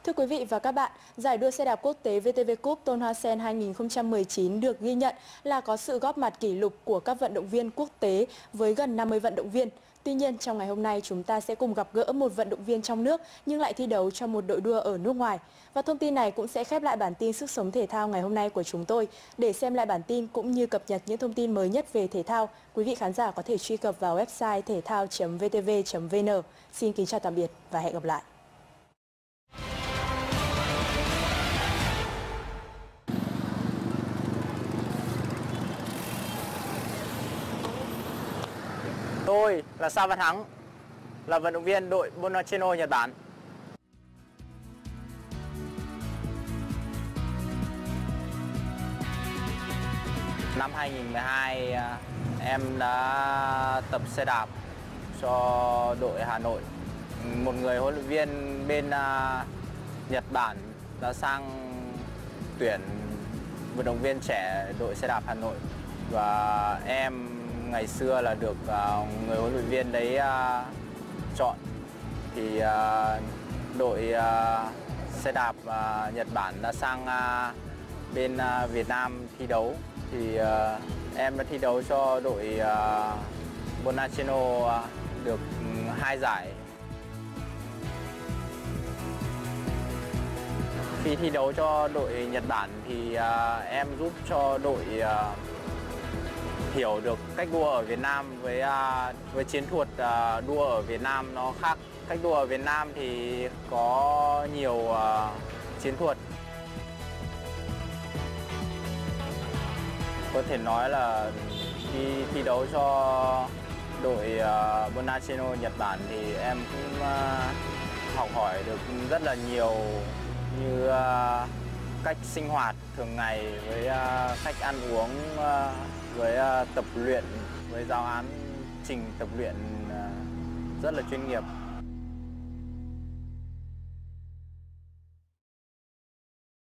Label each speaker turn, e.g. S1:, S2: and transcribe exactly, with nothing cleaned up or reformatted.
S1: Thưa quý vị và các bạn, giải đua xe đạp quốc tế vê tê vê Cup Tôn Hoa Sen hai nghìn không trăm mười chín được ghi nhận là có sự góp mặt kỷ lục của các vận động viên quốc tế với gần năm mươi vận động viên. Tuy nhiên, trong ngày hôm nay chúng ta sẽ cùng gặp gỡ một vận động viên trong nước nhưng lại thi đấu cho một đội đua ở nước ngoài. Và thông tin này cũng sẽ khép lại bản tin Sức sống thể thao ngày hôm nay của chúng tôi. Để xem lại bản tin cũng như cập nhật những thông tin mới nhất về thể thao, quý vị khán giả có thể truy cập vào website thể thao chấm vê tê vê chấm vê en. Xin kính chào tạm biệt và hẹn gặp lại.
S2: Tôi là Sa Văn Thắng, là vận động viên đội Bonacheno Nhật Bản. Năm hai nghìn không trăm mười hai, em đã tập xe đạp cho đội Hà Nội. Một người huấn luyện viên bên Nhật Bản đã sang tuyển vận động viên trẻ đội xe đạp Hà Nội. Và em ngày xưa là được uh, người huấn luyện viên đấy uh, chọn. Thì uh, đội uh, xe đạp uh, Nhật Bản đã sang uh, bên uh, Việt Nam thi đấu. Thì uh, em đã thi đấu cho đội uh, Bonacheno uh, được hai giải. Khi thi đấu cho đội Nhật Bản thì uh, em giúp cho đội uh, hiểu được cách đua ở Việt Nam với uh, với chiến thuật uh, đua ở Việt Nam nó khác. Cách đua ở Việt Nam thì có nhiều uh, chiến thuật. Có thể nói là khi thi đấu cho đội uh, Bonacheno Nhật Bản thì em cũng uh, học hỏi được rất là nhiều, như uh, cách sinh hoạt thường ngày, với uh, cách ăn uống, uh, với uh, tập luyện, với giáo án trình tập luyện uh, rất là chuyên nghiệp.